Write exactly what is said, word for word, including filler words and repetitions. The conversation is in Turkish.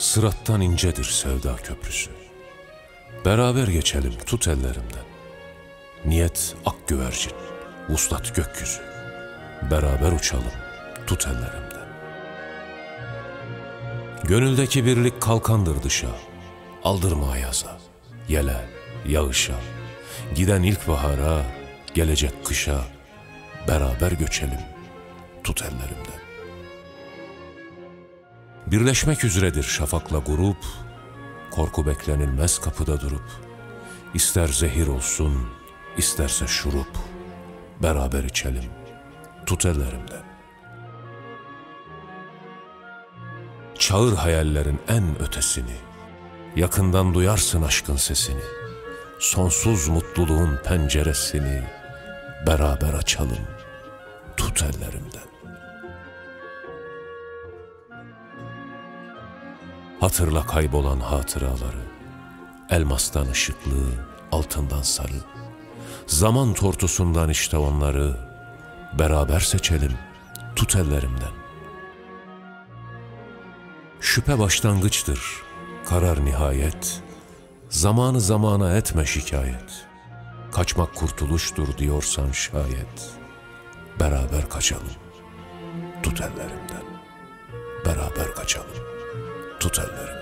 Sırattan incedir sevda köprüsü. Beraber geçelim, tut ellerimden. Niyet ak güvercin, vuslat gökyüzü. Beraber uçalım, tut ellerimden. Gönüldeki birlik kalkandır dışa. Aldırma ayaza, yele, yağışa. Giden ilkbahara, gelecek kışa. Beraber göçelim, tut ellerimden. Birleşmek üzeredir şafakla grup, korku beklenilmez kapıda durup, ister zehir olsun, isterse şurup, beraber içelim, tut ellerimden. Çağır hayallerin en ötesini, yakından duyarsın aşkın sesini, sonsuz mutluluğun penceresini, beraber açalım, tut ellerimden. Hatırla kaybolan hatıraları, elmastan ışıklı, altından sarı. Zaman tortusundan işte onları, beraber seçelim, tut ellerimden. Şüphe başlangıçtır, karar nihayet. Zamanı zamana etme şikayet. Kaçmak kurtuluştur diyorsan şayet. Beraber kaçalım, tut ellerimden. Beraber kaçalım, tut ellerimden.